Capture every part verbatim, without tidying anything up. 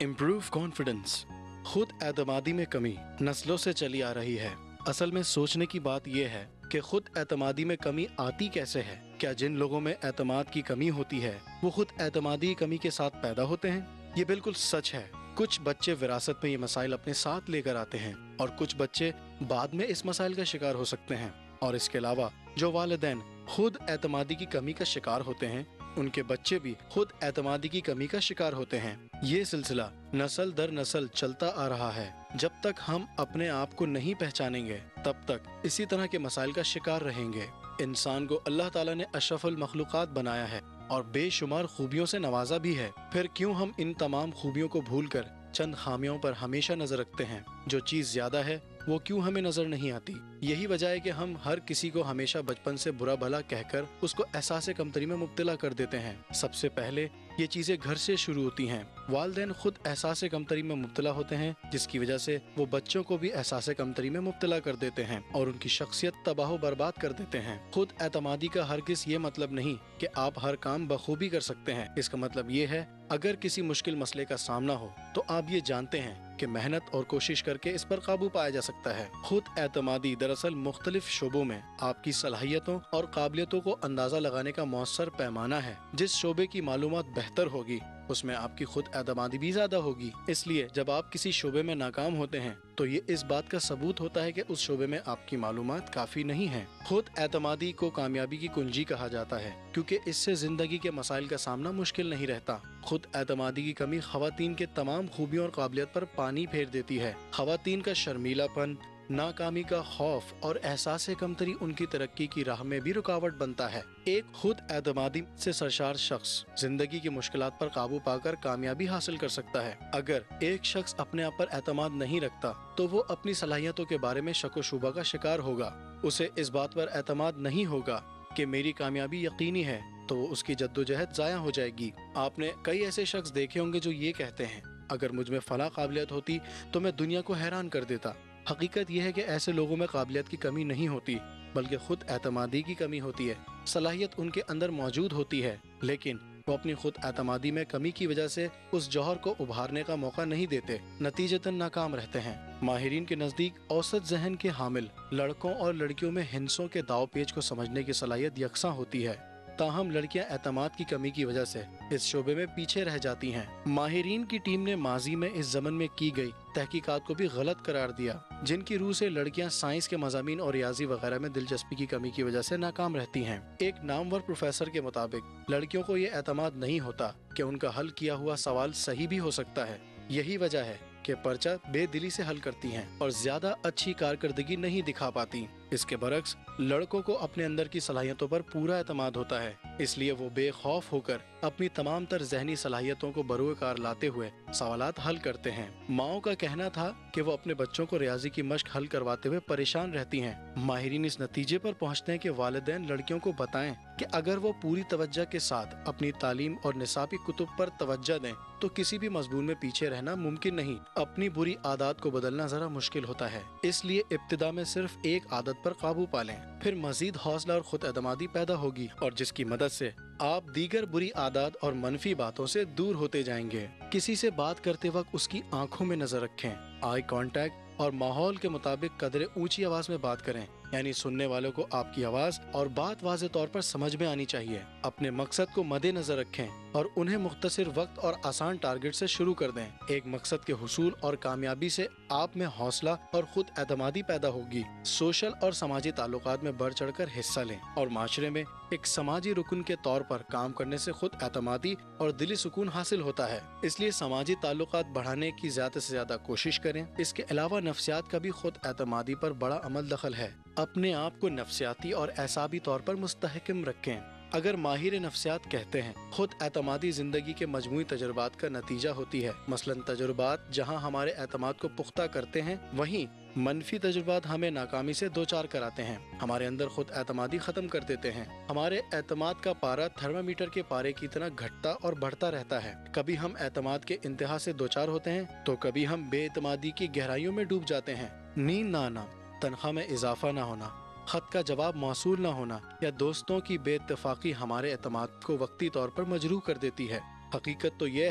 Improve confidence. खुद एतमादी में कमी नस्लों से चली आ रही है। असल में सोचने की बात यह है कि खुद एतमादी में कमी आती कैसे है। क्या जिन लोगों में एतमाद की कमी होती है वो खुद एतमादी की कमी के साथ पैदा होते हैं? ये बिल्कुल सच है। कुछ बच्चे विरासत में ये मसाइल अपने साथ लेकर आते हैं और कुछ बच्चे बाद में इस मसाइल का शिकार हो सकते हैं। और इसके अलावा जो वालिदैन खुद एतमादी की कमी का शिकार होते हैं उनके बच्चे भी खुद एतमादी की कमी का शिकार होते हैं। ये सिलसिला नस्ल दर नस्ल चलता आ रहा है। जब तक हम अपने आप को नहीं पहचानेंगे तब तक इसी तरह के मसाइल का शिकार रहेंगे। इंसान को अल्लाह ताला ने अशरफुल मखलूकात बनाया है और बेशुमार खूबियों से नवाजा भी है। फिर क्यों हम इन तमाम खूबियों को भूलकर चंद खामियों पर हमेशा नजर रखते हैं? जो चीज ज्यादा है वो क्यों हमें नजर नहीं आती? यही वजह है कि हम हर किसी को हमेशा बचपन से बुरा भला कहकर उसको एहसास कमतरी में मुब्तला कर देते हैं। सबसे पहले ये चीजें घर से शुरू होती हैं। वालिदैन खुद एहसास कमतरी में मुब्तला होते हैं जिसकी वजह से वो बच्चों को भी एहसास कमतरी में मुब्तला कर देते हैं और उनकी शख्सियत तबाह बर्बाद कर देते हैं। खुद एतमादी का हरगिज़ ये मतलब नहीं कि आप हर काम बखूबी कर सकते हैं। इसका मतलब ये है अगर किसी मुश्किल मसले का सामना हो तो आप ये जानते हैं कि मेहनत और कोशिश करके इस पर काबू पाया जा सकता है। खुद एतमादी दरअसल मुख्तलिफ शोबों में आपकी सलाहियतों और काबिलियतों को अंदाजा लगाने का मौसर पैमाना है। जिस शोबे की मालूमात बेहतर होगी उसमें आपकी खुद एतमादी भी ज्यादा होगी। इसलिए जब आप किसी शोबे में नाकाम होते हैं तो ये इस बात का सबूत होता है कि उस शोबे में आपकी मालूमात काफी नहीं है। खुद एतमादी को कामयाबी की कुंजी कहा जाता है क्योंकि इससे जिंदगी के मसाइल का सामना मुश्किल नहीं रहता। खुद एतमादी की कमी खवातीन के तमाम खूबियों और काबिलियत पर पानी फेर देती है। खवातीन का शर्मीलापन, नाकामी का खौफ और एहसास कमतरी उनकी तरक्की की राह में भी रुकावट बनता है। एक खुद एतमादी से सरशार शख्स जिंदगी की मुश्किलात पर काबू पाकर कामयाबी हासिल कर सकता है। अगर एक शख्स अपने आप पर एतमाद नहीं रखता तो वो अपनी सलाहियतों के बारे में शक व शुबा का शिकार होगा। उसे इस बात पर एतमाद नहीं होगा कि मेरी कामयाबी यकीनी है तो उसकी जद्दोजहद जाया हो जाएगी। आपने कई ऐसे शख्स देखे होंगे जो ये कहते हैं अगर मुझ में फला काबिलियत होती तो मैं दुनिया को हैरान कर देता। हकीकत यह है कि ऐसे लोगों में काबिलियत की कमी नहीं होती बल्कि खुद एतमादी की कमी होती है। सलाहियत उनके अंदर मौजूद होती है लेकिन वो अपनी खुद एतमादी में कमी की वजह से उस जौहर को उभारने का मौका नहीं देते, नतीजतन नाकाम रहते हैं। माहिरीन के नजदीक औसत जहन के हामिल लड़कों और लड़कियों में हिंसों के दाव पेच को समझने की सलाहियत यकसां होती है। ताहम लड़कियां एतमाद की कमी की वजह से इस शोबे में पीछे रह जाती हैं। माहिरीन की टीम ने माजी में इस ज़मन में की गई तहकीकात को भी गलत करार दिया जिनकी रूह से लड़कियां साइंस के मज़ामीन और रियाजी वगैरह में दिलचस्पी की कमी की वजह से नाकाम रहती हैं। एक नामवर प्रोफेसर के मुताबिक लड़कियों को ये एतमाद नहीं होता कि उनका हल किया हुआ सवाल सही भी हो सकता है। यही वजह है कि पर्चा बेदिली से हल करती हैं और ज्यादा अच्छी कारकर्दगी नहीं दिखा पाती। इसके बरक्स लड़कों को अपने अंदर की सलाहियतों पर पूरा एतमाद होता है, इसलिए वो बेखौफ होकर अपनी तमाम तर जहनी सलाहियतों को बरूकार लाते हुए सवालात हल करते हैं। माओ का कहना था कि वो अपने बच्चों को रियाजी की मश्क हल करवाते हुए परेशान रहती हैं। माहिरीन इस नतीजे पर पहुंचते हैं कि वालिदैन लड़कियों को बताएं कि अगर वो पूरी तवज्जो के साथ अपनी तालीम और निसाबी कुतुब पर तवज्जो दें तो किसी भी मजमून में पीछे रहना मुमकिन नहीं। अपनी बुरी आदत को बदलना जरा मुश्किल होता है, इसलिए इब्तिदा में सिर्फ एक आदत पर काबू पा लें, फिर मजीद हौसला और खुद एतमादी पैदा होगी और जिसकी मदद से आप दीगर बुरी आदत और मनफी बातों से दूर होते जाएंगे। किसी से बात करते वक्त उसकी आंखों में नजर रखें, आई कांटेक्ट और माहौल के मुताबिक कदरे ऊंची आवाज में बात करें, यानी सुनने वालों को आपकी आवाज और बात वाज़े तौर पर समझ में आनी चाहिए। अपने मकसद को मद्देनजर रखें और उन्हें मुख्तसर वक्त और आसान टारगेट से शुरू कर दें। एक मकसद के हुसूल और कामयाबी से आप में हौसला और खुद एतमादी पैदा होगी। सोशल और समाजी ताल्लुकात में बढ़ चढ़कर हिस्सा लें और माशरे में एक समाजी रुकन के तौर पर काम करने से खुद एतमादी और दिली सुकून हासिल होता है। इसलिए समाजी ताल्लुकात बढ़ाने की ज्यादा से ज्यादा कोशिश करें। इसके अलावा नफ्सियात का भी खुद एतमादी पर बड़ा अमल दखल है। अपने आप को नफ्सियाती और एसाबी तौर पर मुस्तहकम रखें। अगर माहिर नफ्सियात कहते हैं खुद एतमादी जिंदगी के मजमूई तजुर्बात का नतीजा होती है। मसलन तजुर्बात जहां हमारे एतमाद को पुख्ता करते हैं वहीं मनफी तजुर्बात हमें नाकामी से दो चार कराते हैं, हमारे अंदर खुद एतमादी खत्म कर देते हैं। हमारे एतमाद का पारा थर्मामीटर के पारे की तरह घटता और बढ़ता रहता है। कभी हम एतमाद के इंतहा से दो चार होते हैं तो कभी हम बेएतमादी की गहराइयों में डूब जाते हैं। नींद ना आना, तनख्वाह में इजाफा ना होना, खत का जवाब मौसूल न होना या दोस्तों की बेइत्तेफाकी हमारे एतमाद को वक्ती तौर पर मजरूह कर देती है। हकीकत तो यह है कि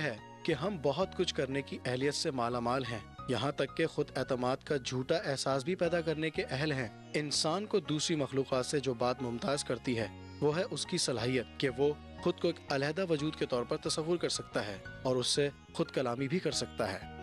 کہ ہم بہت کچھ کرنے کی اہلیت سے مالا مال ہیں، یہاں تک کہ خود اعتماد کا جھوٹا احساس بھی پیدا کرنے کے اہل ہیں۔ انسان کو دوسری مخلوقات سے جو بات ممتاز کرتی ہے وہ ہے اس کی صلاحیت کہ وہ خود کو ایک علیحدہ وجود کے طور پر تصور کر سکتا ہے اور اس سے خود کلامی بھی کر سکتا ہے۔